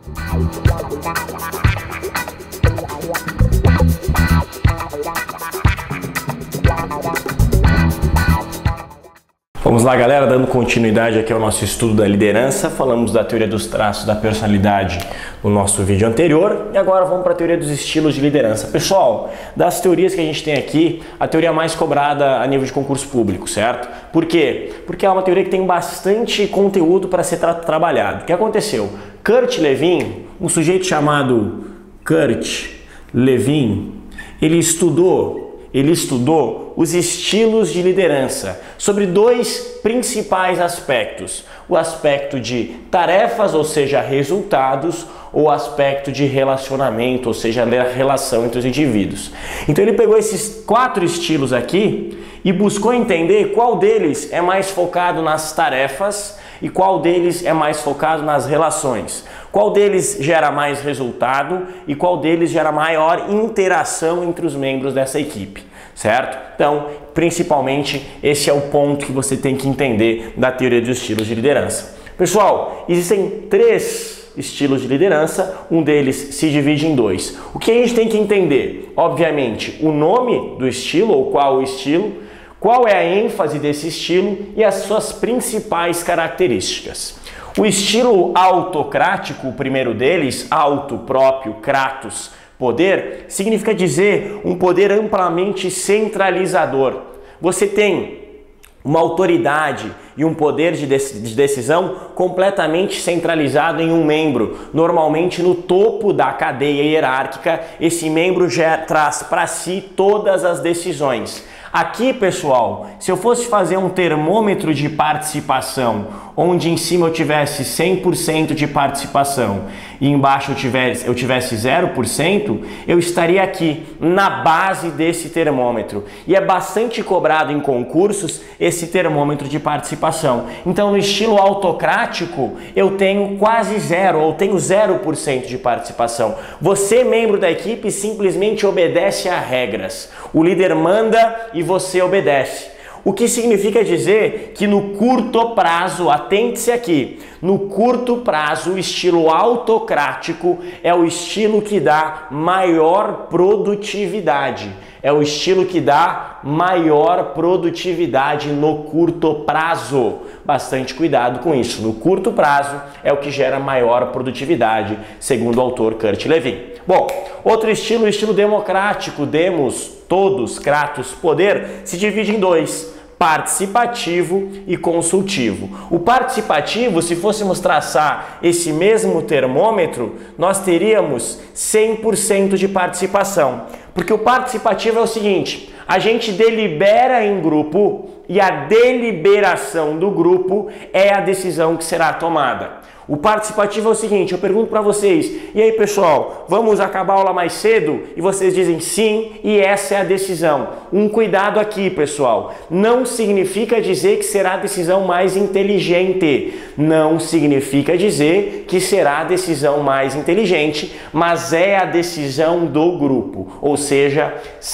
Vamos lá, galera, dando continuidade aqui ao nosso estudo da liderança. Falamos da teoria dos traços da personalidade no nosso vídeo anterior e agora vamos para a teoria dos estilos de liderança. Pessoal, das teorias que a gente tem aqui, a teoria mais cobrada a nível de concurso público, certo? Por quê? Porque é uma teoria que tem bastante conteúdo para ser trabalhado. O que aconteceu? Kurt Lewin, um sujeito chamado Kurt Lewin, ele estudou os estilos de liderança sobre dois principais aspectos: o aspecto de tarefas, ou seja, resultados, ou o aspecto de relacionamento, ou seja, a relação entre os indivíduos. Então ele pegou esses 4 estilos aqui e buscou entender qual deles é mais focado nas tarefas e qual deles é mais focado nas relações. Qual deles gera mais resultado e qual deles gera maior interação entre os membros dessa equipe, certo? Então, principalmente, esse é o ponto que você tem que entender da teoria dos estilos de liderança. Pessoal, existem 3 estilos de liderança, um deles se divide em 2. O que a gente tem que entender? Obviamente, o nome do estilo, ou qual o estilo, qual é a ênfase desse estilo e as suas principais características. O estilo autocrático, o primeiro deles, auto, próprio, kratos, poder, significa dizer um poder amplamente centralizador. Você tem uma autoridade e um poder de decisão completamente centralizado em um membro. Normalmente no topo da cadeia hierárquica, esse membro já traz para si todas as decisões. Aqui, pessoal, se eu fosse fazer um termômetro de participação, onde em cima eu tivesse 100% de participação e embaixo eu tivesse 0%, eu estaria aqui na base desse termômetro. E é bastante cobrado em concursos esse termômetro de participação. Então, no estilo autocrático, eu tenho quase 0, ou tenho 0% de participação. Você, membro da equipe, simplesmente obedece a regras. O líder manda e você obedece. O que significa dizer que no curto prazo, atente-se aqui, no curto prazo o estilo autocrático é o estilo que dá maior produtividade. É o estilo que dá maior produtividade no curto prazo. Bastante cuidado com isso. No curto prazo é o que gera maior produtividade, segundo o autor Kurt Lewin. Bom, outro estilo, o estilo democrático, demos, todos, kratos, poder, se divide em 2. Participativo e consultivo. O participativo, se fôssemos traçar esse mesmo termômetro, nós teríamos 100% de participação. Porque o participativo é o seguinte: a gente delibera em grupo e a deliberação do grupo é a decisão que será tomada. O participativo é o seguinte, eu pergunto para vocês, e aí pessoal, vamos acabar a aula mais cedo? E vocês dizem sim, e essa é a decisão. Um cuidado aqui, pessoal, não significa dizer que será a decisão mais inteligente, não significa dizer que será a decisão mais inteligente, mas é a decisão do grupo, ou seja,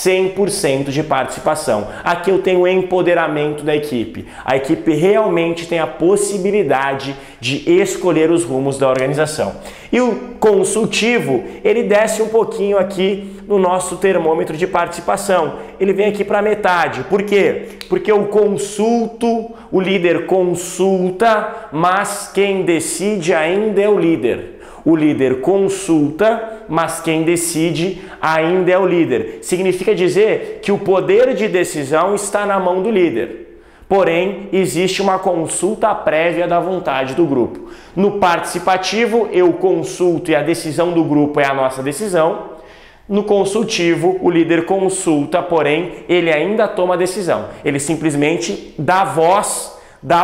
100% de participação. Aqui eu tenho o empoderamento da equipe. A equipe realmente tem a possibilidade de escolher os rumos da organização. E o consultivo, ele desce um pouquinho aqui no nosso termômetro de participação. Ele vem aqui para metade. Por quê? Porque eu consulto, o líder consulta, mas quem decide ainda é o líder. O líder consulta, mas quem decide ainda é o líder. Significa dizer que o poder de decisão está na mão do líder. Porém, existe uma consulta prévia da vontade do grupo. No participativo, eu consulto e a decisão do grupo é a nossa decisão. No consultivo, o líder consulta, porém, ele ainda toma a decisão. Ele simplesmente dá voz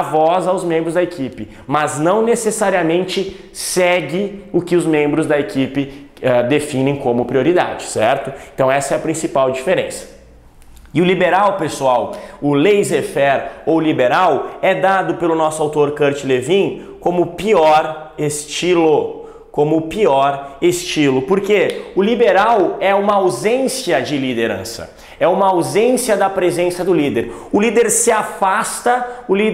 aos membros da equipe, mas não necessariamente segue o que os membros da equipe definem como prioridade, certo? Então essa é a principal diferença. E o liberal, pessoal, o laissez-faire ou liberal, é dado pelo nosso autor Kurt Lewin como o pior estilo. Porque o liberal é uma ausência de liderança. É uma ausência da presença do líder. O líder se afasta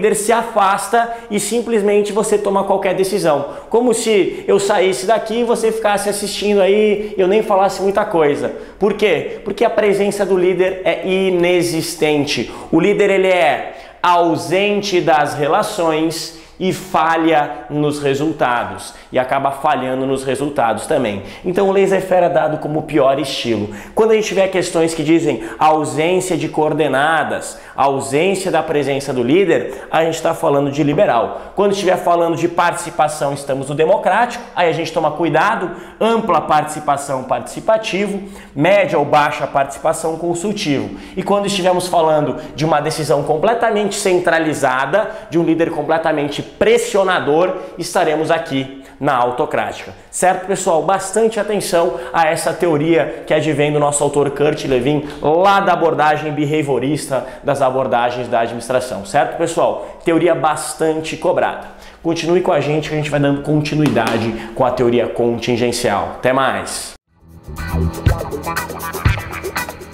e simplesmente você toma qualquer decisão. Como se eu saísse daqui e você ficasse assistindo aí, eu nem falasse muita coisa. Por quê? Porque a presença do líder é inexistente. O líder ele é ausente das relações e falha nos resultados, e acaba falhando nos resultados também. Então o laissez-faire é dado como o pior estilo. Quando a gente tiver questões que dizem ausência de coordenadas, ausência da presença do líder, a gente está falando de liberal. Quando estiver falando de participação, estamos no democrático, aí a gente toma cuidado, ampla participação, participativo, média ou baixa participação, consultivo. E quando estivermos falando de uma decisão completamente centralizada, de um líder completamente pressionador, estaremos aqui na autocrática. Certo, pessoal? Bastante atenção a essa teoria que advém do nosso autor Kurt Lewin, lá da abordagem behaviorista, das abordagens da administração. Certo, pessoal? Teoria bastante cobrada. Continue com a gente que a gente vai dando continuidade com a teoria contingencial. Até mais!